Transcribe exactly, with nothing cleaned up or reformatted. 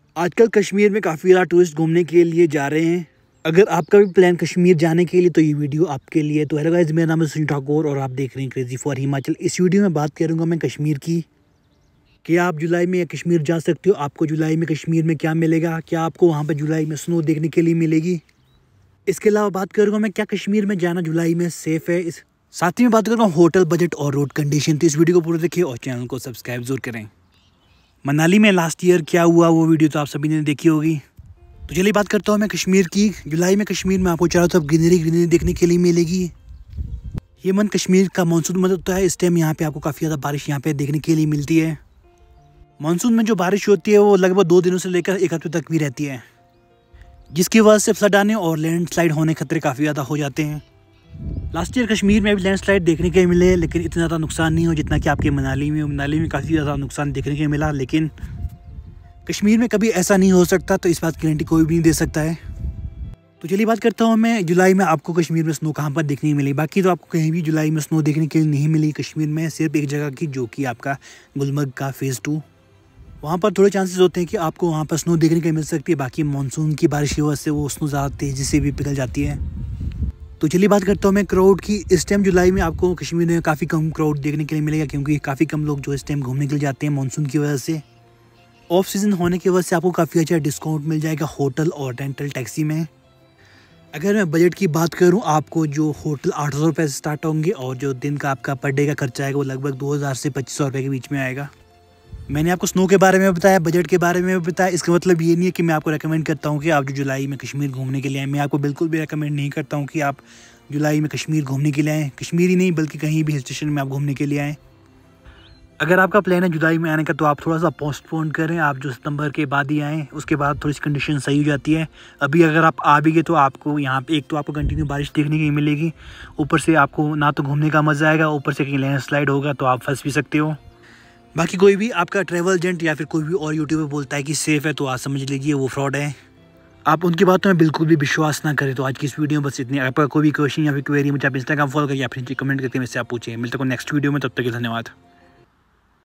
आजकल कश्मीर में काफ़ी ज़्यादा टूरिस्ट घूमने के लिए जा रहे हैं। अगर आपका भी प्लान कश्मीर जाने के लिए तो ये वीडियो आपके लिए। तो हेलो गाइस, मेरा नाम है सुनील ठाकुर और आप देख रहे हैं क्रेजी फॉर हिमाचल। इस वीडियो में बात करूंगा मैं कश्मीर की कि आप जुलाई में कश्मीर जा सकते हो। आपको जुलाई में कश्मीर में क्या मिलेगा, क्या आपको वहाँ पर जुलाई में स्नो देखने के लिए मिलेगी। इसके अलावा बात करूँगा मैं क्या कश्मीर में जाना जुलाई में सेफ़ है। इस साथ ही में बात करूँगा होटल बजट और रोड कंडीशन। तो इस वीडियो को पूरा देखिए और चैनल को सब्सक्राइब जरूर करें। मनाली में लास्ट ईयर क्या हुआ वो वीडियो तो आप सभी ने देखी होगी। तो चलिए बात करता हूँ मैं कश्मीर की। जुलाई में कश्मीर में आपको चारों तरफ ग्रीनरी ग्रीनरी देखने के लिए मिलेगी। ये मंथ कश्मीर का मानसून मंथ होता है। इस टाइम यहाँ पे आपको काफ़ी ज़्यादा बारिश यहाँ पे देखने के लिए मिलती है। मानसून में जो बारिश होती है वो लगभग दो दिनों से लेकर एक हफ्ते तक भी रहती है, जिसकी वजह से फ्लड आने और लैंडस्लाइड होने के खतरे काफ़ी ज़्यादा हो जाते हैं। लास्ट ईयर कश्मीर में भी लैंडस्लाइड देखने के मिले, लेकिन इतना ज़्यादा नुकसान नहीं हो जितना कि आपके मनाली में मनाली में काफ़ी ज़्यादा नुकसान देखने के मिला। लेकिन कश्मीर में कभी ऐसा नहीं हो सकता, तो इस बात की गारंटी कोई भी नहीं दे सकता है। तो चलिए बात करता हूँ मैं जुलाई में आपको कश्मीर में स्नो कहाँ पर देखने मिली। बाकी तो आपको कहीं भी जुलाई में स्नो देखने के लिए नहीं मिली कश्मीर में, सिर्फ एक जगह की, जो कि आपका गुलमर्ग का फेज़ टू। वहाँ पर थोड़े चांसेस होते हैं कि आपको वहाँ पर स्नो देखने के मिल सकती है। बाकी मानसून की बारिश की वजह से वो स्नो ज़्यादा तेज़ी से भी पिघल जाती है। तो चलिए बात करता हूँ मैं क्राउड की। इस टाइम जुलाई में आपको कश्मीर में काफ़ी कम क्राउड देखने के लिए मिलेगा, क्योंकि काफ़ी कम लोग जो इस टाइम घूमने के लिए जाते हैं मानसून की वजह से। ऑफ सीज़न होने की वजह से आपको काफ़ी अच्छा डिस्काउंट मिल जाएगा होटल और रेंटल टैक्सी में। अगर मैं बजट की बात करूं, आपको जो होटल आठ सौ रुपये से स्टार्ट होंगे और जो दिन का आपका पर डे का खर्चा आएगा वो लगभग दो हज़ार से पच्चीस सौ रुपये के बीच में आएगा। मैंने आपको स्नो के बारे में बताया, बजट के बारे में बताया। इसका मतलब ये नहीं है कि मैं आपको रेकमेंड करता हूँ कि आप जो जुलाई में कश्मीर घूमने के लिए आए। मैं आपको बिल्कुल भी रेकमेंड नहीं करता हूँ कि आप जुलाई में कश्मीर घूमने के लिए आएँ। कश्मीर ही नहीं बल्कि कहीं भी हिल स्टेशन में आप घूमने के लिए आएँ। अगर आपका प्लान है जुलाई में आने का तो आप थोड़ा सा पोस्टपोन करें। आप जो सितंबर के बाद ही आएँ, उसके बाद थोड़ी सी कंडीशन सही हो जाती है। अभी अगर आप आ भी गए तो आपको यहाँ पे एक तो आपको कंटिन्यू बारिश देखने की मिलेगी, ऊपर से आपको ना तो घूमने का मज़ा आएगा, ऊपर से कहीं लैंडस्लाइड होगा तो आप फंस भी सकते हो। बाकी कोई भी आपका ट्रैवल एजेंट या फिर कोई भी और यूट्यूबर बोलता है कि सेफ़ है, तो आप समझ लीजिए वो फ्रॉड है। आप उनकी बातों में बिल्कुल भी विश्वास ना करें। तो आज की इस वीडियो में बस इतनी। आपका कोई भी क्वेश्चन या फिर क्वेरी मुझे आप इंस्टाग्राम फॉलो करके या फिर कमेंट करके मुझसे आप पूछें। मिलते हैं नेक्स्ट वीडियो में, तब तक के धन्यवाद।